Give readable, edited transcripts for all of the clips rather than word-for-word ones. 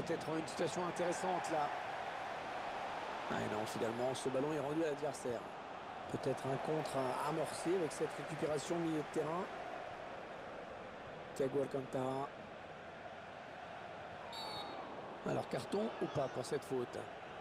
peut-être une situation intéressante là. Ah et non, finalement, ce ballon est rendu à l'adversaire. Peut-être un contre à amorcer avec cette récupération au milieu de terrain. Thiago Alcantara. Alors, carton ou pas pour cette faute?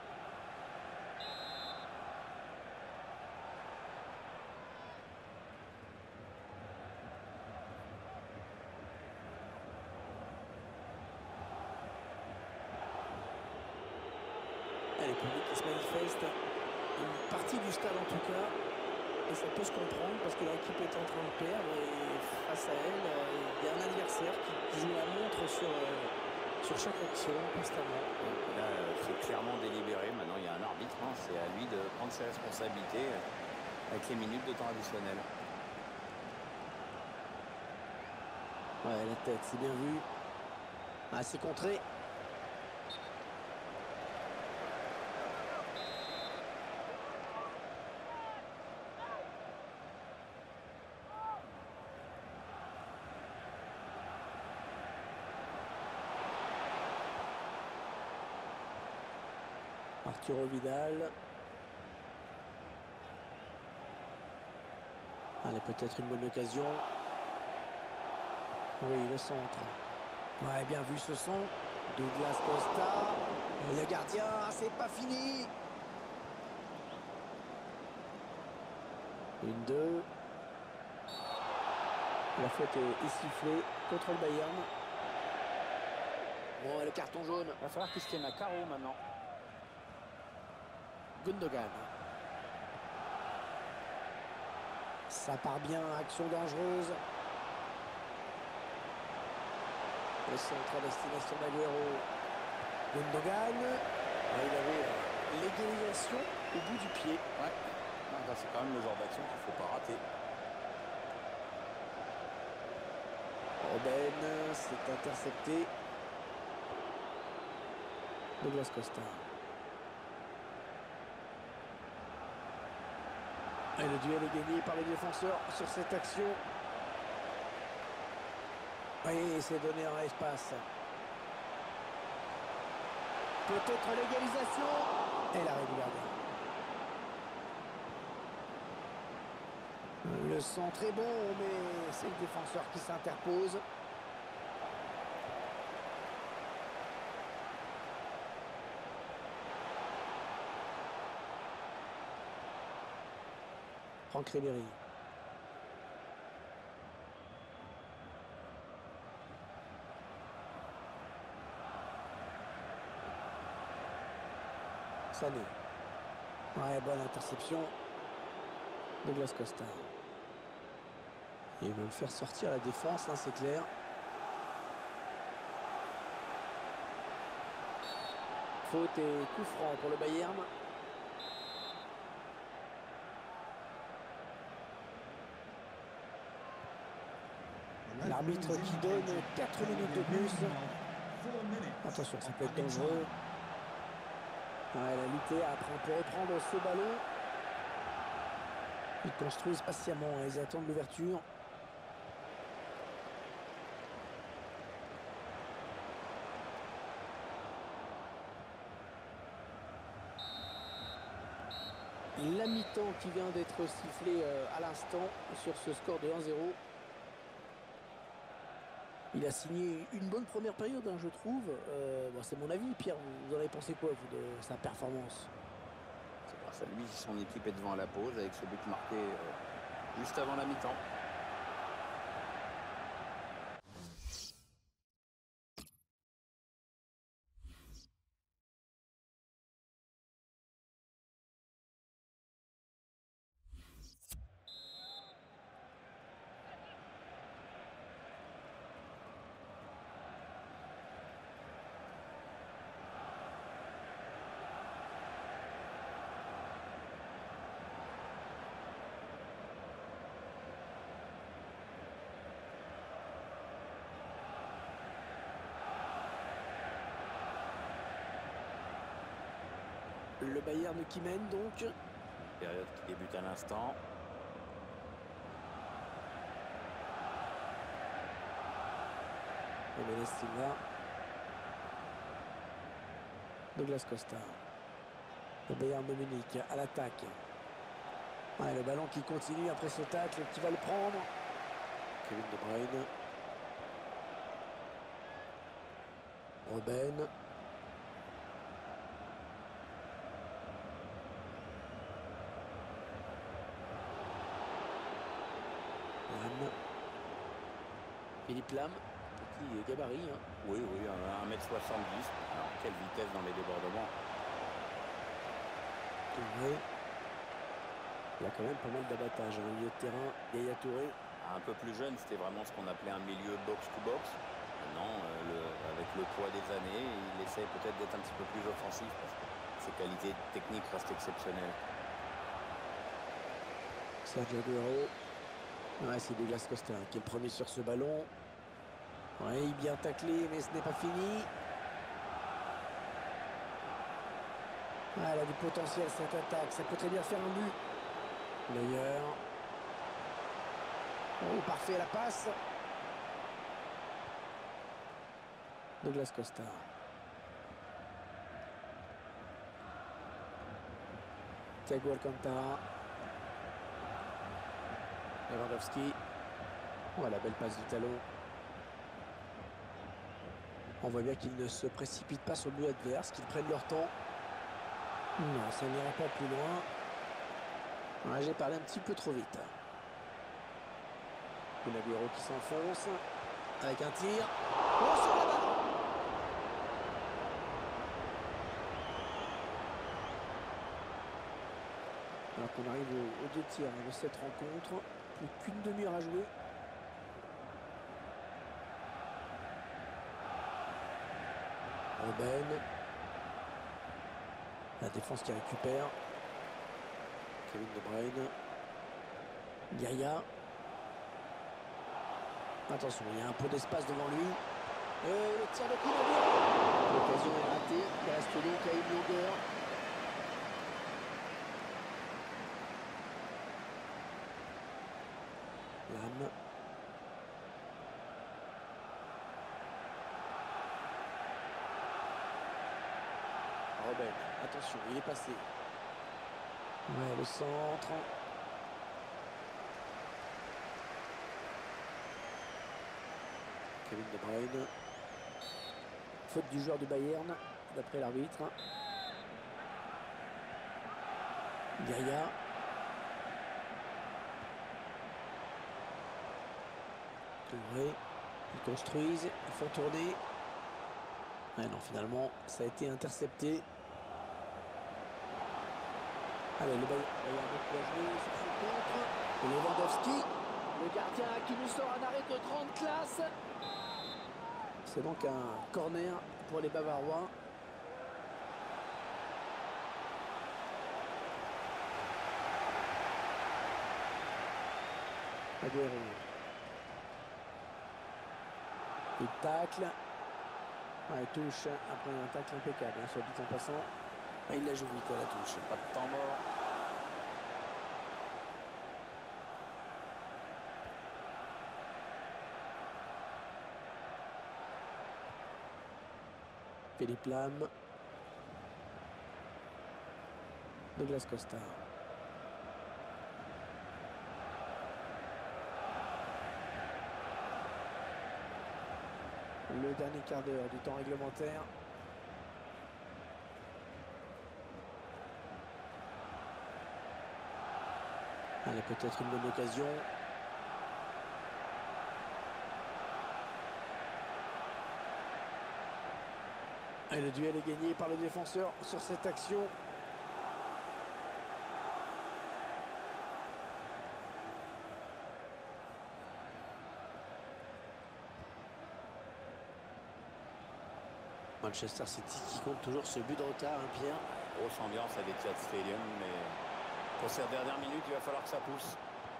Et le public qui se manifeste. Une partie du stade en tout cas. Et ça peut se comprendre parce que l'équipe est en train de perdre et face à elle, il y a un adversaire qui joue la montre sur chaque action constamment. Et là, c'est clairement délibéré. Maintenant, il y a un arbitre. Hein. C'est à lui de prendre ses responsabilités avec les minutes de temps additionnel. Ouais, la tête, c'est bien vu. Ah, c'est contré. Arturo Vidal. Allez, peut-être une bonne occasion. Oui, le centre. Ouais, bien vu ce son. Douglas Costa. Et le gardien, c'est pas fini. 1-2. La faute est sifflée contre le Bayern. Bon, et le carton jaune. Il va falloir qu'il se tienne à carreau maintenant. Gundogan. Ça part bien, action dangereuse. Le centre à destination d'Aguero. Gundogan. Ouais, il avait l'égalisation au bout du pied. Ouais. C'est quand même le genre d'action qu'il ne faut pas rater. Robben, c'est intercepté. Douglas Costa. Et le duel est gagné par les défenseurs sur cette action. Oui, c'est donné un espace. Peut-être l'égalisation. Et l'arrêt du gardien. Le centre est bon, mais c'est le défenseur qui s'interpose. Franck Ribéry. Sané. Ouais, bonne interception. Douglas Costa. Ils veulent faire sortir la défense, hein, c'est clair. Faute et coup franc pour le Bayern. L'arbitre qui donne 4 minutes de plus. Attention, ça peut être dangereux. Ouais, la lutte après on peut reprendre ce ballon. Ils construisent patiemment, ils attendent l'ouverture. La mi-temps qui vient d'être sifflée à l'instant sur ce score de 1-0. Il a signé une bonne première période, hein, je trouve. Bon, c'est mon avis, Pierre. Vous en avez pensé quoi, vous, de sa performance? C'est grâce à lui si son équipe est devant la pause avec ce but marqué juste avant la mi-temps. Le Bayern qui mène donc. Période qui débute à l'instant. Silva. Douglas Costa. Le Bayern de Munich à l'attaque. Ouais, le ballon qui continue après ce tacle, qui va le prendre. Kevin De Bruyne. Robben. Lam. Philippe Lam, petit gabarit. Hein. Oui, 1m70. Alors, quelle vitesse dans les débordements. Touré. Il y a quand même pas mal d'abattage. Au milieu de terrain, Yaya Touré. Un peu plus jeune, c'était vraiment ce qu'on appelait un milieu box-to-box. Maintenant, avec le poids des années, il essaie peut-être d'être un petit peu plus offensif parce que ses qualités techniques restent exceptionnelles. Sergio Aguero. Ouais, c'est Douglas Costa qui est le premier sur ce ballon. Ouais, bien taclé, mais ce n'est pas fini. Ah, elle a du potentiel cette attaque, ça peut très bien faire un but. D'ailleurs. Oh, parfait la passe. Douglas Costa. Thiago Alcantara. Lewandowski. Oh, la belle passe du talon. On voit bien qu'ils ne se précipitent pas sur le but adverse, qu'ils prennent leur temps. Non, ça n'ira pas plus loin. Ouais, j'ai parlé un petit peu trop vite. Kun Aguero qui s'enfonce. Avec un tir. Oh, sur la balle. Alors qu'on arrive aux deux tiers de cette rencontre. Plus qu'une demi-heure à jouer. Robben. La défense qui récupère. Kevin De Bruyne. Yaya. Attention, il y a un peu d'espace devant lui. Le tir de Kun Aguero. L'occasion est ratée. Il reste donc à une longueur. Lam. Robben, attention, il est passé. Ouais, le centre. Kevin De Bruyne. Faute du joueur du Bayern, d'après l'arbitre. Yaya. Touré. Ils construisent, ils font tourner. Ah non, finalement, ça a été intercepté. Allez, le Bayern va jouer sur son contre. Et Lewandowski, le gardien qui nous sort un arrêt de grande classe. C'est donc un corner pour les Bavarois. Aguero. Il tacle. Il touche après un tacle impeccable, hein, soit dit en passant. Il la joue vite à la touche. Pas de temps mort. Philippe Lam. Douglas Costa. Le dernier quart d'heure du temps réglementaire. Allez, peut-être une bonne occasion. Et le duel est gagné par le défenseur sur cette action. Manchester City qui compte toujours ce but de retard, hein, Pierre. Grosse ambiance à l'Etihad Stadium, mais pour ces dernières minutes, il va falloir que ça pousse.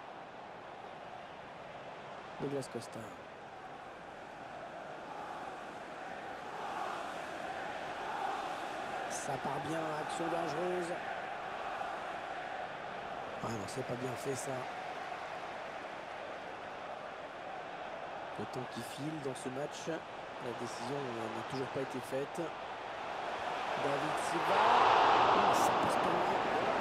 Douglas Costa. Ça part bien, action dangereuse. Ah non, c'est pas bien fait ça. Le temps qui file dans ce match. La décision n'a toujours pas été faite. David Silva. Non, ça passe pas loin.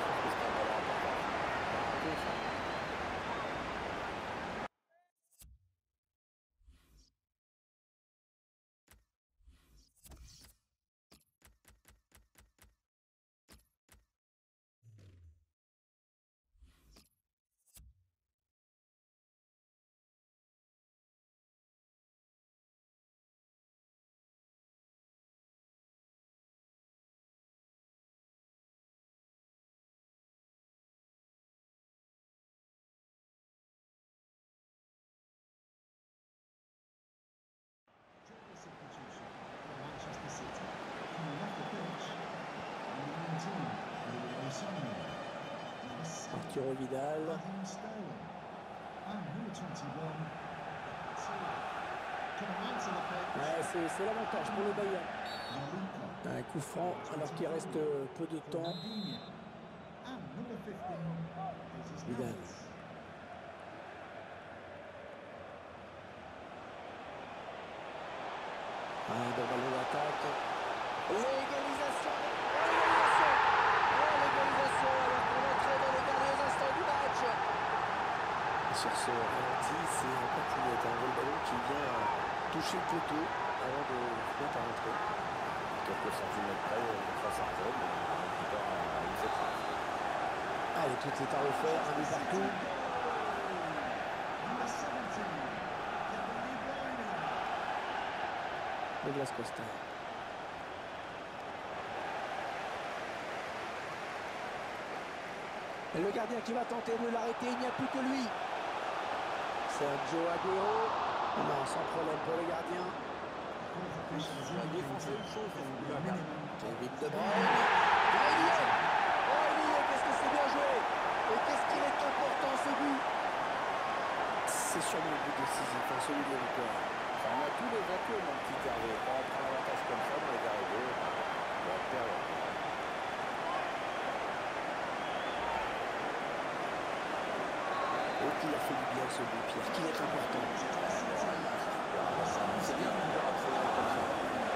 Arturo Vidal. Ouais, c'est l'avantage pour le Bayern. Un coup franc alors qu'il reste peu de temps. Vidal. Un bon ballon d'attaque. L'égalisation. L'égalisation alors qu'on entrait dans les derniers instants du match. Sur ce ralenti, c'est encore plus net. Un vol ballon qui vient toucher le poteau avant de mettre à rentrer. Quelques centimètres près, face à Rome, plus tard à une section. Allez, tout est à refaire, un but partout. Douglas Costa. Et le gardien qui va tenter de l'arrêter, il n'y a plus que lui. Sergio Aguero. Non, sans problème pour le gardien. La défense est une chose, Kevin De Bruyne. Ah, il y est. Oh, il y est, qu'est-ce que c'est bien joué. Et qu'est-ce qu'il est important ce but. C'est sûrement le but décisif, celui de la victoire. Enfin, on a tous les atouts, mon petit Hervé. Quand on prend l'avantage comme ça, dans les arrivées, on va perdre. Et puis il a fait du bien ce but, Pierre, qui est important. C'est bien de pouvoir accélérer comme ça.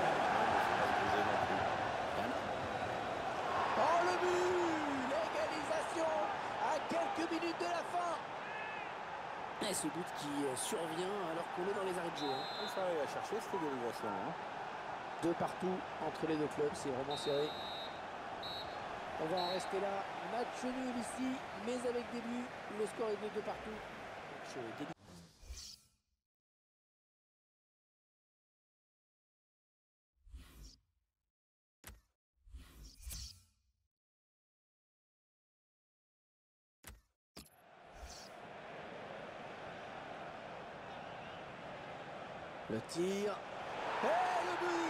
Oh, le but. L'égalisation à quelques minutes de la fin. Et ce but qui survient alors qu'on est dans les arrêts de jeu. On s'est arrivé à chercher cette égalisation. Deux partout entre les deux clubs, c'est vraiment serré. On va en rester là. Match nul ici, mais avec des buts. Le score est de 2 partout. Match délicat. Le tir. Et le but.